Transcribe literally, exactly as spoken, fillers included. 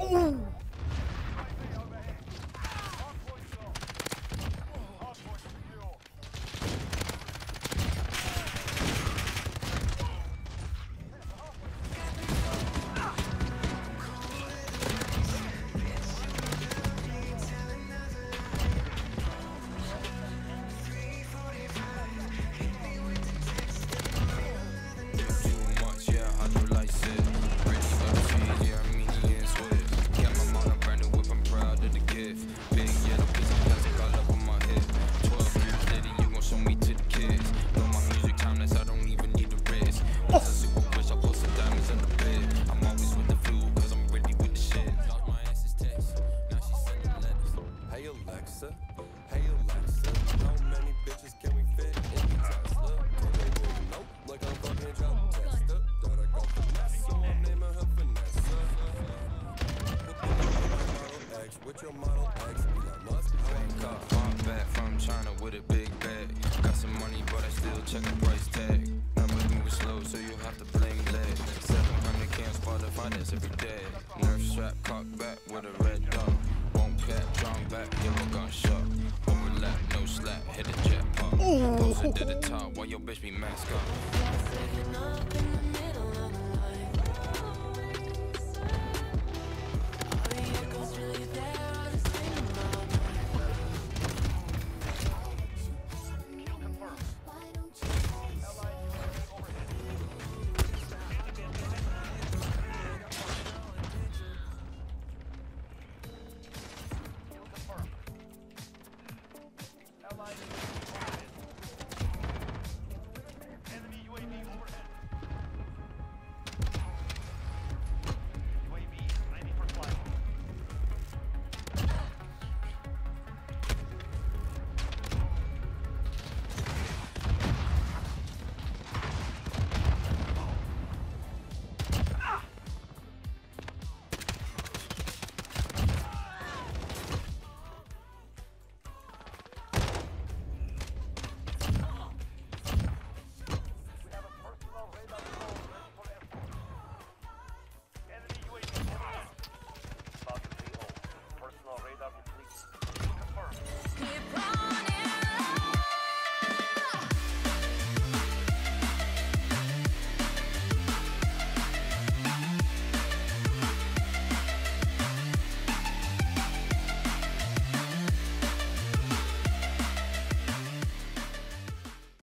Hey Alexa, how many bitches can we fit in the Tesla? Nope, like I'm fucking John Testa. That I got finesse, so I'm naming her Vanessa. With your Model X, Elon Musk, Bank up, bought back from China with a big bag. Got some money, but I still check the price tag. Numbers moving slow, so you have to blame leg. seven hundred cam Spotify, that's every day. Nerf strap, cock back with a red dot. Won't cap, drum back, yellow gun shot. Overlap, no slap, hit a jackpot. Posted to the top while your bitch be mask up.